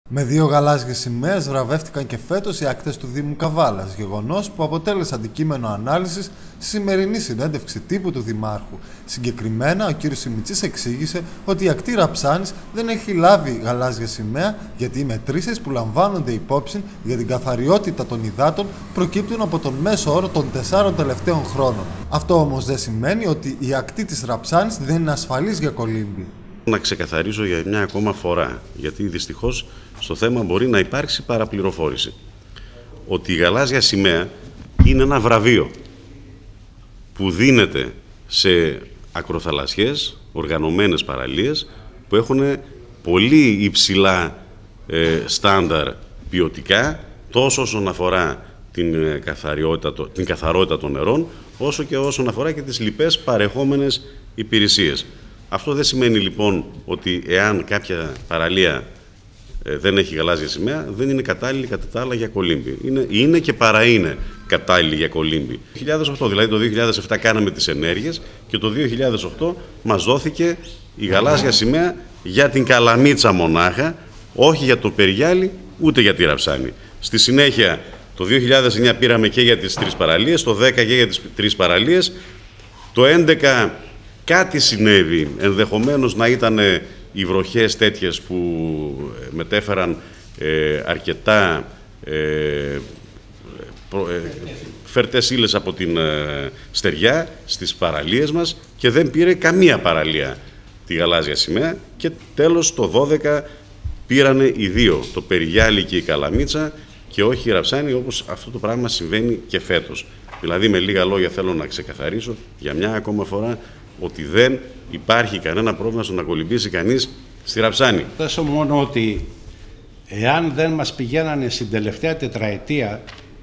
Με δύο γαλάζιες σημαίες βραβεύτηκαν και φέτος οι ακτές του Δήμου Καβάλας, γεγονός που αποτέλεσε αντικείμενο ανάλυσης στη σημερινή συνέντευξη τύπου του Δημάρχου. Συγκεκριμένα, ο κ. Σιμιτσής εξήγησε ότι η ακτή Ραψάνης δεν έχει λάβει γαλάζια σημαία γιατί οι μετρήσεις που λαμβάνονται υπόψη για την καθαριότητα των υδάτων προκύπτουν από τον μέσο όρο των 4 τελευταίων χρόνων. Αυτό όμως δεν σημαίνει ότι η ακτή της Ραψάνης δεν είναι ασφαλής για κολύμπη. Να ξεκαθαρίσω για μια ακόμα φορά, γιατί δυστυχώς στο θέμα μπορεί να υπάρξει παραπληροφόρηση, ότι η γαλάζια σημαία είναι ένα βραβείο που δίνεται σε ακροθαλασσιές, οργανωμένες παραλίες που έχουν πολύ υψηλά στάνταρ ποιοτικά, τόσο όσον αφορά την καθαρότητα των νερών, όσο και όσον αφορά και τις λοιπές παρεχόμενες υπηρεσίες. Αυτό δεν σημαίνει λοιπόν ότι εάν κάποια παραλία δεν έχει γαλάζια σημαία, δεν είναι κατάλληλη κατά τα άλλα για κολύμπη. Είναι και παρά είναι κατάλληλη για κολύμπη. Το 2008, δηλαδή το 2007 κάναμε τις ενέργειες και το 2008 μας δόθηκε η γαλάζια σημαία για την Καλαμίτσα μονάχα, όχι για το Περιγιάλι, ούτε για τη Ραψάνη. Στη συνέχεια, το 2009 πήραμε και για τις 3 παραλίες, το 10 και για τις 3 παραλίες, το 11 κάτι συνέβη, ενδεχομένως να ήταν οι βροχές τέτοιες που μετέφεραν αρκετά φερτές ύλες από την στεριά στις παραλίες μας και δεν πήρε καμία παραλία τη γαλάζια σημαία και τέλος το 12 πήρανε οι 2, το Περιγιάλι και η Καλαμίτσα και όχι η Ραψάνη, όπως αυτό το πράγμα συμβαίνει και φέτος. Δηλαδή με λίγα λόγια θέλω να ξεκαθαρίσω για μια ακόμα φορά ότι δεν υπάρχει κανένα πρόβλημα στο να κολυμπήσει κανείς στη Ραψάνη. Τόσο μόνο ότι εάν δεν μας πηγαίνανε στην τελευταία τετραετία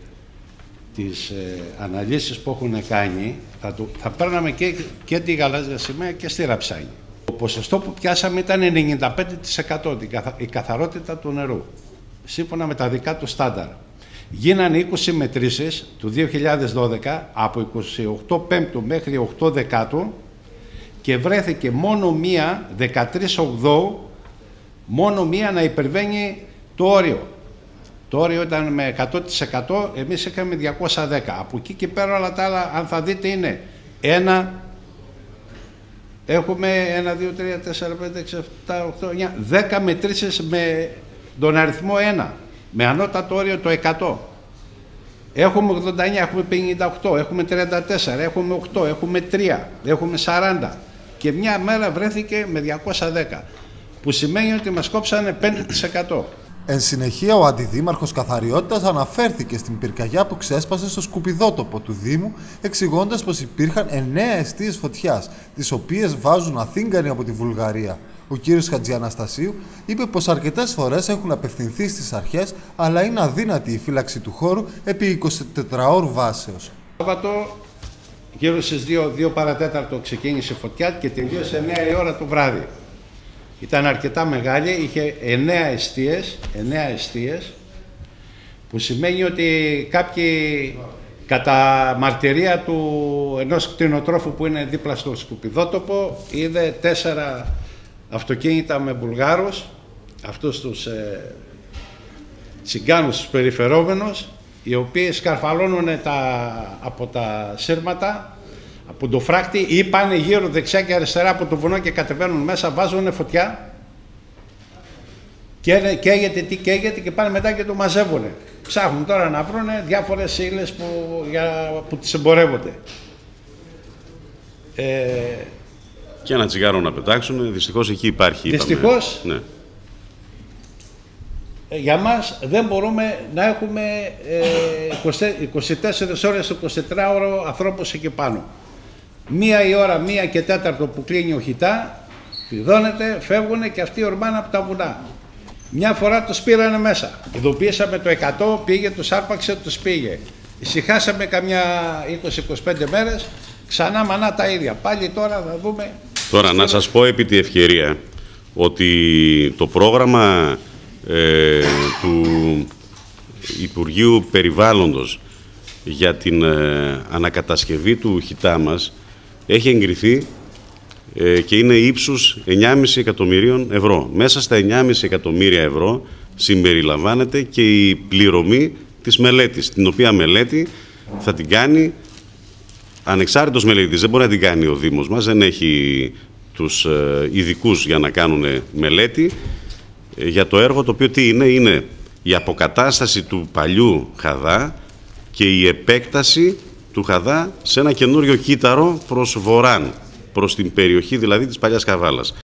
τις αναλύσεις που έχουν κάνει, θα παίρναμε και τη γαλάζια σημαία και στη Ραψάνη. Το ποσοστό που πιάσαμε ήταν 95% η καθαρότητα του νερού, σύμφωνα με τα δικά του στάνταρ. Γίνανε 20 μετρήσεις του 2012 από 28 Πέμπτου μέχρι 8 Δεκάτου και βρέθηκε μόνο μία, 13 Ογδόου, μόνο μία να υπερβαίνει το όριο. Το όριο ήταν με 100%, εμείς είχαμε 210. Από εκεί και πέρα όλα τα άλλα, αν θα δείτε, είναι 1, έχουμε 1, 2, 3, 4, 5, 6, 7, 8, 9, 10 μετρήσεις με τον αριθμό 1, με ανώτατο όριο το 100. Έχουμε 89, έχουμε 58, έχουμε 34, έχουμε 8, έχουμε 3, έχουμε 40 και μια μέρα βρέθηκε με 210, που σημαίνει ότι μας κόψανε 5%. Εν συνεχεία, ο Αντιδήμαρχος Καθαριότητας αναφέρθηκε στην πυρκαγιά που ξέσπασε στο σκουπιδότοπο του Δήμου, εξηγώντας πως υπήρχαν 9 εστίες φωτιάς, τις οποίες βάζουν αθήγκανοι από τη Βουλγαρία. Ο κ. Χατζιαναστασίου είπε πως αρκετές φορές έχουν απευθυνθεί στις αρχές, αλλά είναι αδύνατη η φύλαξη του χώρου επί 24 ώρου βάσεως. Σάββατο, γύρω στις 2 παρατέταρτο ξεκίνησε φωτιά και τελείωσε 9 η ώρα το βράδυ. Ήταν αρκετά μεγάλη, είχε 9 εστίες, που σημαίνει ότι κάποιοι, κατά μαρτυρία του ενός κτηνοτρόφου που είναι δίπλα στο σκουπιδότοπο, είδε 4 αυτοκίνητα με Βουλγάρους, αυτούς τους τσιγκάνους τους περιφερόμενους, οι οποίοι σκαρφαλώνουν από τα σύρματα, από το φράκτη, ή πάνε γύρω δεξιά και αριστερά από το βουνό και κατεβαίνουν μέσα, βάζουν φωτιά και καίγεται τι καίγεται και πάνε μετά και το μαζεύουν. Ψάχνουν τώρα να βρουν διάφορες ύλες που τις εμπορεύονται. Και ένα τσιγάρο να πετάξουν, δυστυχώς εκεί υπάρχει. Δυστυχώς, ναι. Για μας δεν μπορούμε να έχουμε 24 ώρες, 24ωρο ανθρώπους εκεί πάνω. 1 η ώρα, 1 και 4 που κλείνει ο χιτά, φιδώνεται, φεύγουν και αυτοί ορμάνε από τα βουνά. Μια φορά τους πήρανε μέσα. Ειδοποιήσαμε το 100, πήγε, τους άρπαξε, τους πήγε. Ησυχάσαμε καμιά 20-25 μέρες, ξανά μανά τα ίδια. Πάλι τώρα θα δούμε. Τώρα να σας πω επί τη ευκαιρία ότι το πρόγραμμα του Υπουργείου Περιβάλλοντος για την ανακατασκευή του χιτά μας έχει εγκριθεί και είναι ύψους 9,5 εκατομμυρίων ευρώ. Μέσα στα 9,5 εκατομμύρια ευρώ συμπεριλαμβάνεται και η πληρωμή της μελέτης, την οποία μελέτη θα την κάνει ανεξάρτητος μελετητής. Δεν μπορεί να την κάνει ο Δήμος μας, δεν έχει τους ειδικούς για να κάνουν μελέτη για το έργο, το οποίο τι είναι η αποκατάσταση του παλιού Χαδά και η επέκταση του Χαδά σε ένα καινούριο κύτταρο προς βορράν, προς την περιοχή δηλαδή της παλιάς Καβάλας.